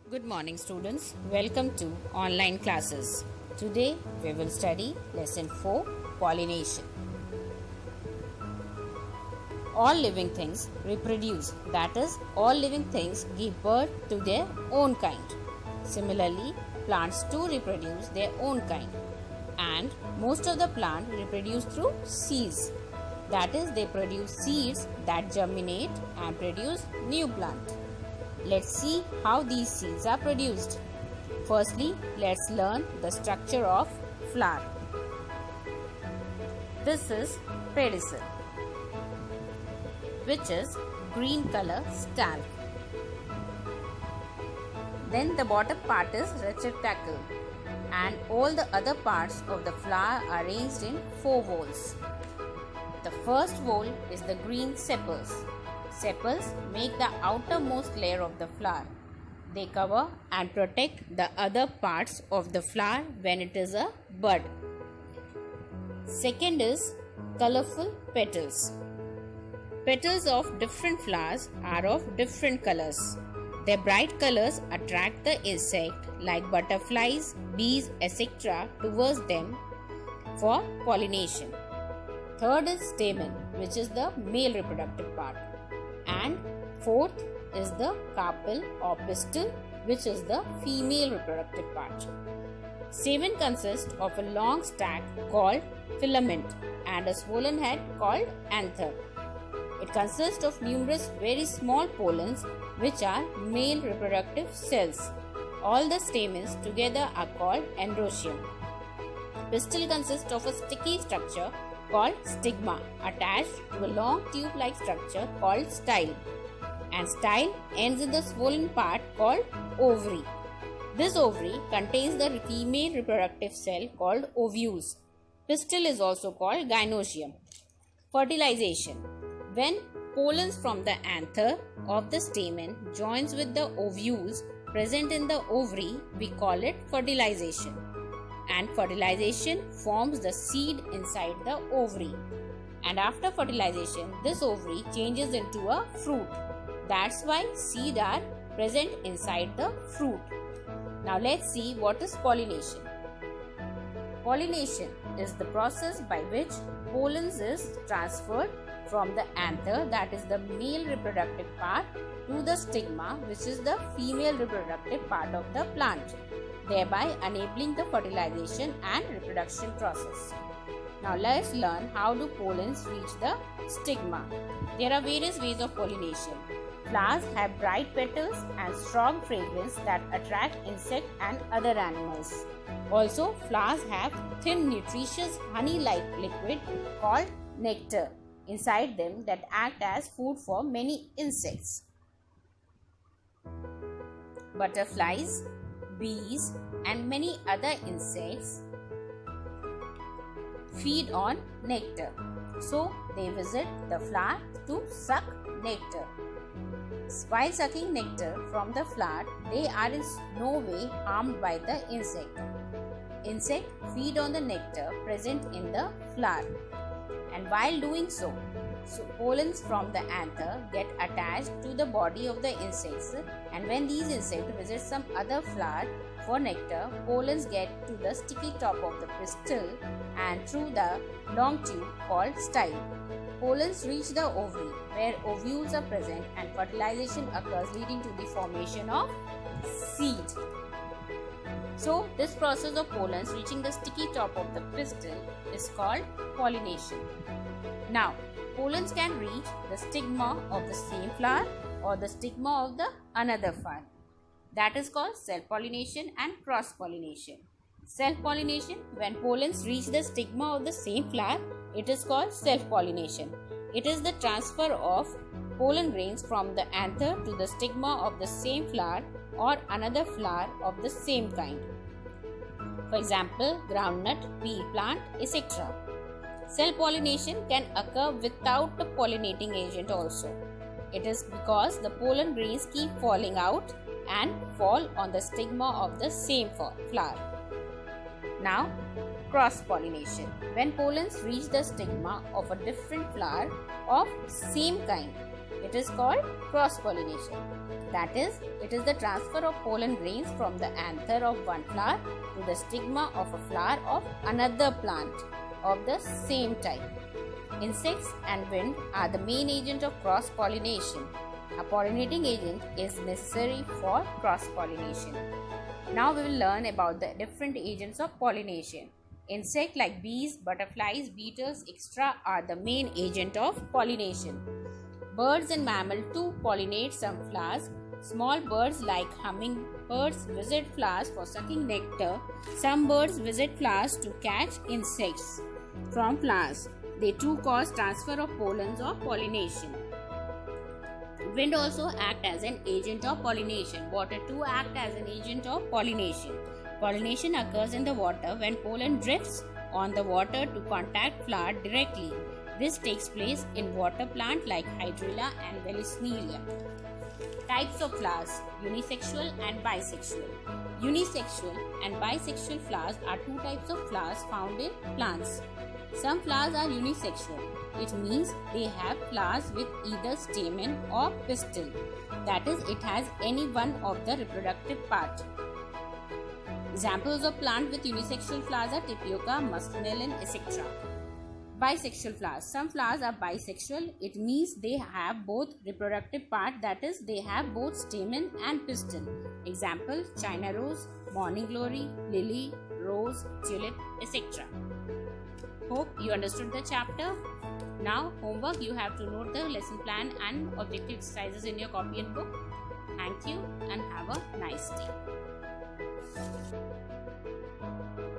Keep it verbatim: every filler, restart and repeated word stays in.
Good morning students, welcome to online classes. Today we will study lesson four, pollination. All living things reproduce, that is, all living things give birth to their own kind. Similarly, plants too reproduce their own kind, and most of the plant reproduce through seeds, that is, they produce seeds that germinate and produce new plant. Let's see how these seeds are produced. Firstly, let's learn the structure of flower. This is pedicel, which is green color stalk. Then the bottom part is receptacle, and all the other parts of the flower are arranged in four whorls. The first whorl is the green sepals. Sepals make the outermost layer of the flower. They cover and protect the other parts of the flower when it is a bud. Second is colorful petals. Petals of different flowers are of different colors. Their bright colors attract the insect like butterflies, bees, et cetera towards them for pollination. Third is stamen, which is the male reproductive part. And fourth is the carpel or pistil, which is the female reproductive part. Stamen consists of a long stack called filament and a swollen head called anther. It consists of numerous very small pollens, which are male reproductive cells. All the stamens together are called androecium. Pistil consists of a sticky structure called stigma attached to a long tube-like structure called style, and style ends in the swollen part called ovary. This ovary contains the female reproductive cell called ovules. Pistil is also called gynoecium. Fertilization. When pollens from the anther of the stamen joins with the ovules present in the ovary, we call it fertilization. And fertilization forms the seed inside the ovary. And after fertilization, this ovary changes into a fruit. That's why seeds are present inside the fruit. Now let's see what is pollination. Pollination is the process by which pollens is transferred from the anther, that is the male reproductive part, to the stigma, which is the female reproductive part of the plant, thereby enabling the fertilization and reproduction process. Now let's learn how do pollens reach the stigma. There are various ways of pollination. Flowers have bright petals and strong fragrance that attract insects and other animals. Also, flowers have thin nutritious honey-like liquid called nectar inside them that act as food for many insects. Butterflies, bees and many other insects feed on nectar. So they visit the flower to suck nectar. While sucking nectar from the flower, they are in no way harmed by the insect. Insects feed on the nectar present in the flower, and while doing so, so pollens from the anther get attached to the body of the insects, and when these insects visit some other flower for nectar, pollens get to the sticky top of the pistil and through the long tube called style. Pollens reach the ovary where ovules are present and fertilization occurs, leading to the formation of seed. So this process of pollens reaching the sticky top of the pistil is called pollination. Now, pollens can reach the stigma of the same flower or the stigma of the another flower. That is called self-pollination and cross-pollination. Self-pollination, when pollens reach the stigma of the same flower, it is called self-pollination. It is the transfer of pollen grains from the anther to the stigma of the same flower or another flower of the same kind. For example, groundnut, pea plant, et cetera. Self-pollination can occur without the pollinating agent also. It is because the pollen grains keep falling out and fall on the stigma of the same flower. Now, cross-pollination. When pollens reach the stigma of a different flower of same kind, it is called cross-pollination. That is, it is the transfer of pollen grains from the anther of one flower to the stigma of a flower of another plant of the same type. Insects and wind are the main agent of cross-pollination. A pollinating agent is necessary for cross-pollination. Now we will learn about the different agents of pollination. Insects like bees, butterflies, beetles, et cetera are the main agent of pollination. Birds and mammals too pollinate some flowers. Small birds like hummingbirds visit flowers for sucking nectar. Some birds visit flowers to catch insects from flowers. They too cause transfer of pollens or pollination. Wind also act as an agent of pollination. Water too act as an agent of pollination. Pollination occurs in the water when pollen drifts on the water to contact flower directly. This takes place in water plant like Hydrilla and Vallisneria. Types of flowers: unisexual and bisexual. Unisexual and bisexual flowers are two types of flowers found in plants. Some flowers are unisexual. It means they have flowers with either stamen or pistil. That is, it has any one of the reproductive part. Examples of plants with unisexual flowers are tapioca, muskmelon, et cetera. Bisexual flowers. Some flowers are bisexual. It means they have both reproductive part, that is, they have both stamen and pistil. Example: China rose, morning glory, lily, rose, tulip, et cetera. Hope you understood the chapter. Now, homework: you have to note the lesson plan and objective exercises in your copy and book. Thank you and have a nice day.